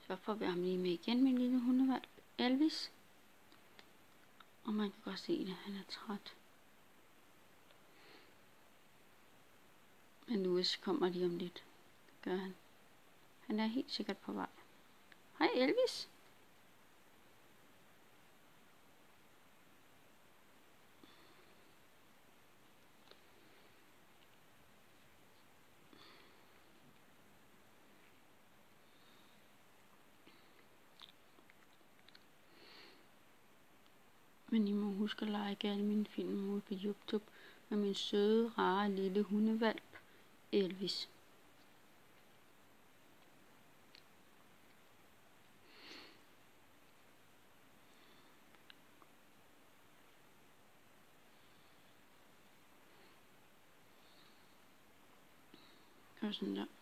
Så får vi ham lige med igen, min lille hundevalp Elvis. Og man kan godt se, at han er træt. Men Louis kommer lige om lidt. Gør han. Han er helt sikkert på vej. Hej Elvis. Men I må huske at like alle mine film ude på YouTube med min søde, rare lille hundevalp Elvis. Gør sådan der.